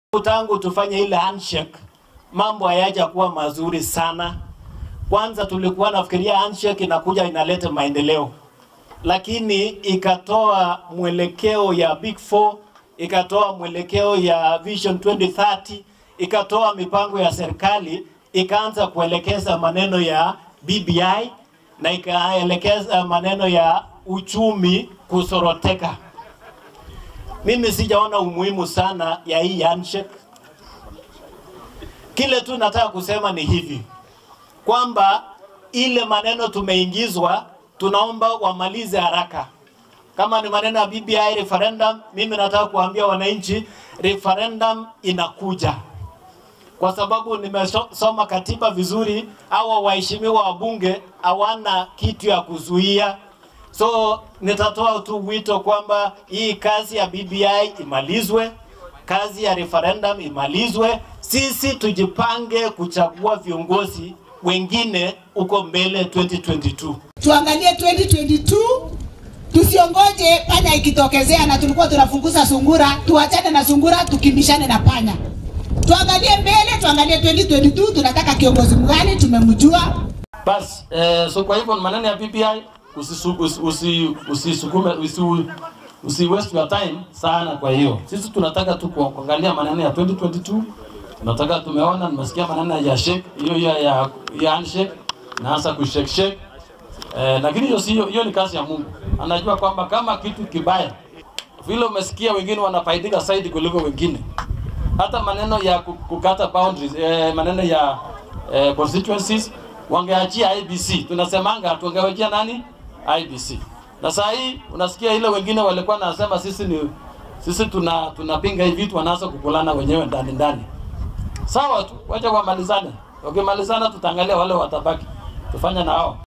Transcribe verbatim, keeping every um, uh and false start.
Tangu tufanye ile handshake, mambo hayaja kuwa mazuri sana. Kwanza tulikuwa nafikiria handshake inakuja inaleta maendeleo, lakini ikatoa mwelekeo ya Big Four, ikatoa mwelekeo ya Vision twenty thirty, ikatoa mipango ya serikali, ikaanza kuelekeza maneno ya B B I na ikaelekeza maneno ya uchumi kusoroteka. Mimi sijaona umuhimu sana ya hii handshake. Kile tu nataka kusema ni hivi, kwamba ile maneno tumeingizwa, tunaomba wamalize haraka. Kama ni maneno ya B B I referendum, mimi nataka kuambia wananchi referendum inakuja. Kwa sababu nimesoma katiba vizuri, hawa waheshimiwa wabunge hawana kitu ya kuzuia. So nitatoa tu wito kwamba hii kazi ya B B I imalizwe, kazi ya referendum imalizwe, sisi tujipange kuchagua viongozi wengine uko mbele twenty twenty-two. Tuangalie twenty twenty-two, tusiongoje panya ikitokezea na tulikuwa tunafunguza sungura, tuachane na sungura tukimbishane na panya. Tuangalie mbele, tuangalie twenty twenty-two, tunataka kiongozi mgani, tumemjua. Bas, eh, so kwa hivyo maneno ya B B I usisukume usi, usi, usi, usi waste your time sana. Kwa hiyo sisi tunataka tu kuangalia maneno ya twenty twenty-two. Tunataka, tumeona, nimesikia maneno ya shake hiyo ya ya, ya handshake na hasa kushake shake, eh, lakini hiyo sio, hiyo ni kazi ya Mungu. Anajua kwamba kama kitu kibaya vile umesikia wengine wanafaidika zaidi kuliko wengine. Hata maneno ya kukata boundaries, eh, maneno ya eh, constituencies wangeachia I B C. Tunasemanga tungewekea nani? I B C. Na saa hii unasikia ile wengine walikuwa nasema sisi ni sisi tuna tunapinga hivi vitu, wanaanza kukulana wenyewe ndani ndani. Sawa tu, wacha wamalizane. Wakimalizana tutaangalia wale watabaki. Tufanye na hao.